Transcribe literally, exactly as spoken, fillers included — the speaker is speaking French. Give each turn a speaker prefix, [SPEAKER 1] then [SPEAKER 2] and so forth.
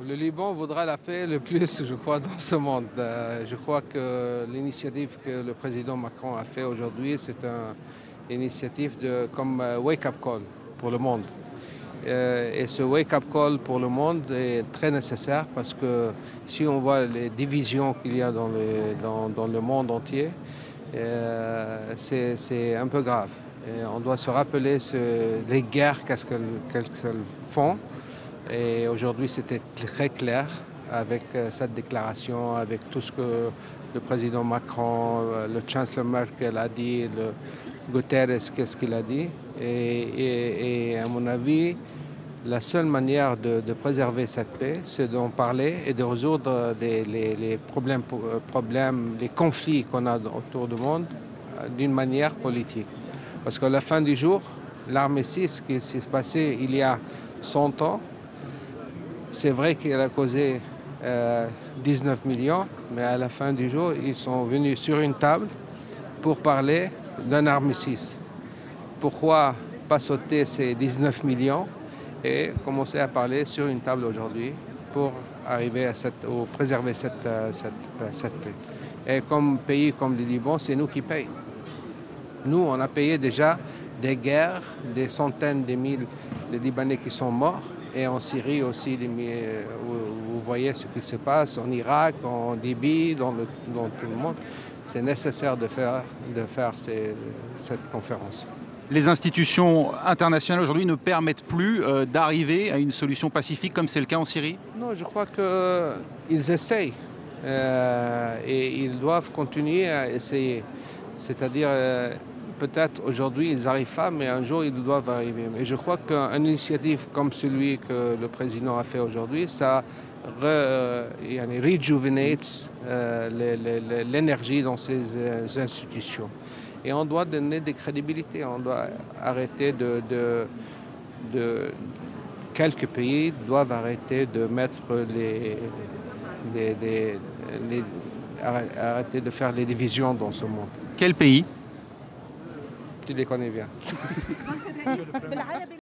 [SPEAKER 1] Le Liban voudra la paix le plus, je crois, dans ce monde. Euh, je crois que l'initiative que le président Macron a fait aujourd'hui, c'est une initiative de, comme euh, wake-up call pour le monde. Euh, et ce wake-up call pour le monde est très nécessaire parce que si on voit les divisions qu'il y a dans, les, dans, dans le monde entier, euh, c'est un peu grave. Et on doit se rappeler ce, les guerres, qu'est-ce qu'elles qu'elles font. Et aujourd'hui, c'était très clair avec cette déclaration, avec tout ce que le président Macron, le chancelier Merkel a dit, le Guterres, qu'est-ce qu'il a dit. Et, et, et à mon avis, la seule manière de, de préserver cette paix, c'est d'en parler et de résoudre des, les, les problèmes, problèmes, les conflits qu'on a autour du monde d'une manière politique. Parce qu'à la fin du jour, l'armistice qui s'est passé il y a cent ans, c'est vrai qu'elle a causé euh, dix-neuf millions, mais à la fin du jour, ils sont venus sur une table pour parler d'un armistice. Pourquoi pas sauter ces dix-neuf millions et commencer à parler sur une table aujourd'hui pour arriver à cette, ou préserver cette, cette, cette paix. Et comme pays comme le Liban, c'est nous qui payons. Nous, on a payé déjà des guerres, des centaines de mille de Libanais qui sont morts. Et en Syrie aussi, vous voyez ce qui se passe, en Irak, en Libye, dans, le, dans tout le monde. C'est nécessaire de faire, de faire ces, cette conférence.
[SPEAKER 2] Les institutions internationales aujourd'hui ne permettent plus euh, d'arriver à une solution pacifique comme c'est le cas en Syrie?
[SPEAKER 1] Non, je crois qu'ils essayent euh, et ils doivent continuer à essayer. C'est-à-dire, euh, peut-être aujourd'hui ils n'arrivent pas, mais un jour ils doivent arriver. Et je crois qu'une initiative comme celui que le président a fait aujourd'hui, ça re, rejuvenate euh, l'énergie dans ces euh, institutions. Et on doit donner des crédibilités, on doit arrêter de, de, de... Quelques pays doivent arrêter de mettre les... les, les, les arrêter de faire les divisions dans ce monde.
[SPEAKER 2] Quel pays?
[SPEAKER 1] Tu les connais bien.